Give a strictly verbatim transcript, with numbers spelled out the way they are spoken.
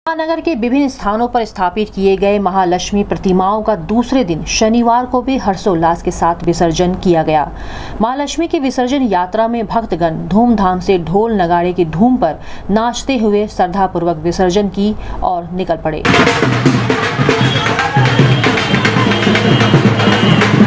महानगर के विभिन्न स्थानों पर स्थापित किए गए महालक्ष्मी प्रतिमाओं का दूसरे दिन शनिवार को भी हर्षोल्लास के साथ विसर्जन किया गया। महालक्ष्मी की विसर्जन यात्रा में भक्तगण धूमधाम से ढोल नगाड़े की धूम पर नाचते हुए श्रद्धापूर्वक विसर्जन की और निकल पड़े।